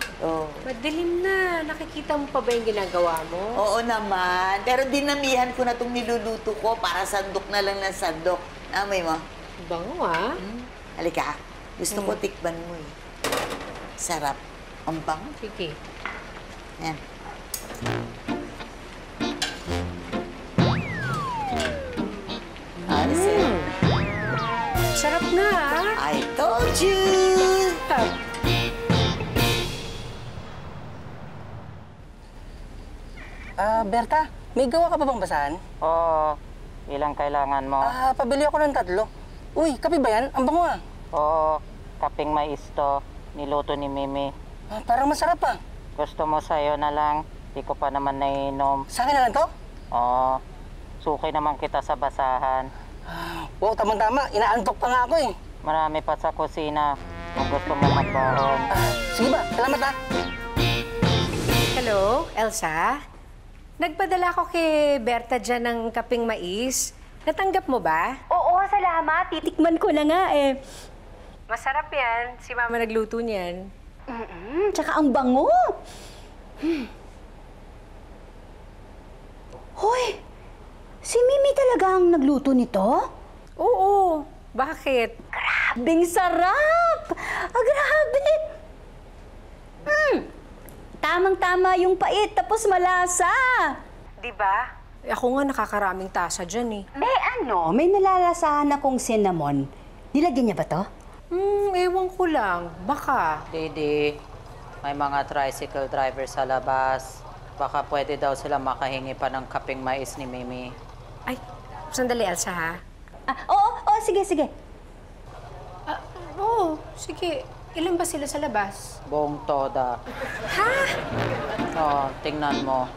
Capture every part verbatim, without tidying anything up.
Oh. Madilim na. Nakikita mo pa ba yung ginagawa mo? Oo naman. Pero dinamihan ko na itong niluluto ko para sandok na lang ng sandok. Amoy mo? Bango, ah. Hmm? Halika. Gusto ko Hmm. tikman mo eh. Sarap. Ang bango. Sige. Yan. Ah, Mm. Sarap na, ah. I told you! Ah, Berta, may gawa ka pa bang basahan? Oo. Ilang kailangan mo? Ah, pabili ako ng tatlo. Uy, kape ba yan? Ang bango ah. Oo. Kaping mais to. Niluto ni Mimi. Ah, parang masarap ah. Gusto mo sa'yo na lang. Di ko pa naman nainom. Sa akin na lang to? Oo. Suki naman kita sa basahan. Ah, wow, tamang-tama. Inaantok pa nga ako eh. Marami pa sa kusina. Kung gusto mo magbaon. Ah, sige ba? Salamat ah. Hello, Elsa? Nagpadala ko kay Berta dyan ng kaping mais. Natanggap mo ba? Oo, salamat. Titikman ko na nga eh. Masarap yan. Si Mama nagluto niyan. Mm-mm, tsaka ang bango. Hmm. Hoy! Si Mimi talaga ang nagluto nito? Oo. Bakit? Grabing sarap! Ah, grabe! Hmm. Tamang-tama yung pait, tapos malasa. Di ba? Eh, ako nga nakakaraming tasa dyan eh. Eh ano, may nalalasahan akong cinnamon. Nilagyan niya ba to? Hmm, ewan ko lang. Baka. Didi, may mga tricycle driver sa labas. Baka pwede daw sila makahingi pa ng kaping mais ni Mimi. Ay, sandali, Elsa, ha? Ah, oo, oo, sige, sige. Ah, oo, sige. Ilan ba sila sa labas? Buong toda. Ha? Oo, tingnan mo.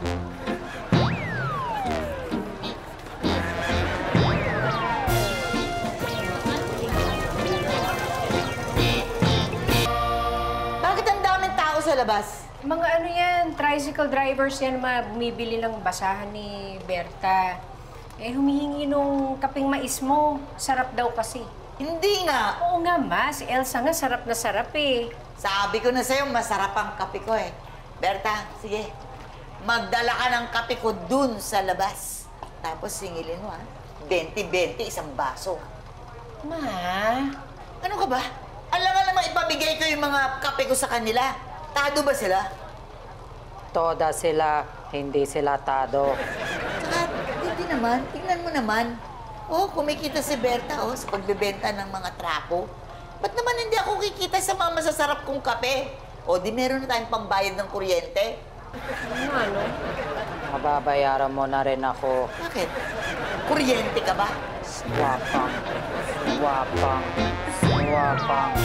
Bakit ang daming tao sa labas? Mga ano yan, tricycle drivers yan, mga bumibili ng basahan ni Berta. Eh, humihingi nung kaping mais mo. Sarap daw kasi. Hindi nga. Oo nga, ma. Si Elsa nga, sarap na sarap eh. Sabi ko na sa'yo, masarap ang kape ko eh. Berta, sige. Magdala ka ng kape ko dun sa labas. Tapos singilin mo, ha? twenty-twenty, isang baso. Ma? Ano ka ba? Alam nga naman ipabigay ko yung mga kape ko sa kanila. Tado ba sila? Toda sila, hindi sila tado. Tsaka, hindi naman. Tingnan mo naman. Oh, kumikita si Berta, oh, sa pagbebenta ng mga trapo. Ba't naman hindi ako kikita sa mga masasarap kong kape? O, di meron na tayong pambayad ng kuryente. Ano, ano? Mababayaran mo na rin ako. Bakit? Kuryente ka ba? Swapang. Swapang. Swapang.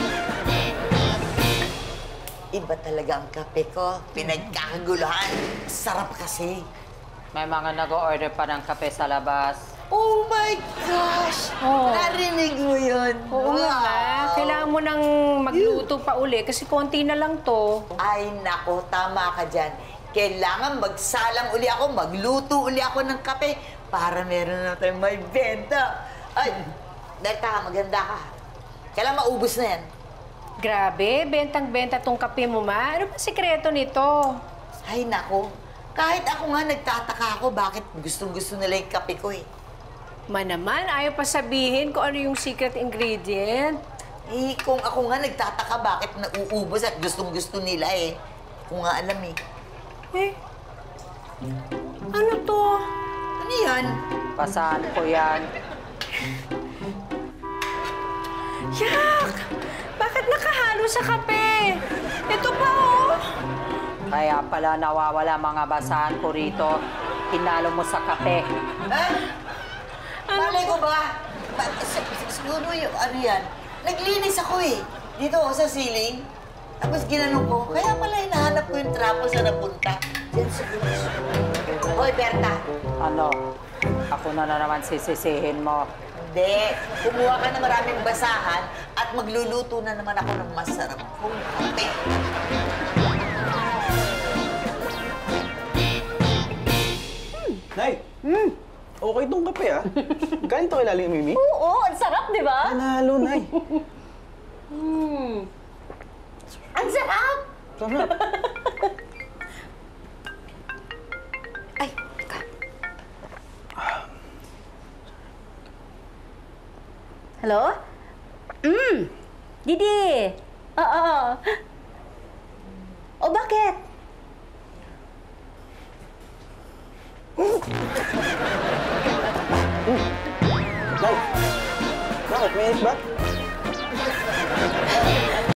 Iba talaga ang kape ko. Pinagkakaguluhan. Sarap kasi. May mga nag-o-order pa ng kape sa labas. Oh my gosh! Oh. Narinig mo yun? Oo nga, ma. Kailangan mo nang magluto pa uli kasi konti na lang to. Ay, nako, tama ka dyan. Kailangan magsalang uli ako, magluto uli ako ng kape para meron na tayong may benta. Ay, Berta, maganda ka. Kailangan maubos na yan. Grabe, bentang-benta tong kape mo, ma. Ano ba sikreto nito? Ay, nako. Kahit ako nga nagtataka ako bakit gustong-gusto nila yung kape ko eh. Ma naman, ayaw pa sabihin kung ano yung secret ingredient. Eh, kung ako nga nagtataka bakit nauubos at gustong-gusto nila eh. Kung nga alam eh. Eh, ano to? Ano yan? Basahan ko yan. Yak! Bakit nakahalo sa kape? Ito pa, oh! Kaya pala nawawala mga basahan ko rito. Tinalo mo sa kape. Ha? Malay ko ba? Ba- si- si- Siguro yung ano yan. Naglinis ako eh. Dito ako sa ceiling. Tapos ginanong ko. Kaya pala hinahanap ko yung trapo sa napunta. Diyan siguro. Hoy, Berta. Ano? Ako na na naman sisisihin mo. Hindi. Kumuha ka na maraming basahan at magluluto na naman ako ng masarap kong kape. Nay! Hmm. Okay tong kape, ah. Galing to kay Mimi? Oo, ang sarap, di ba? Panalo, Nay. Hmm. Ang sarap! Sarap. Ay, teka. Hello? Mm, Didi. Oo. O, bakit? Nay! Bakit? May ba?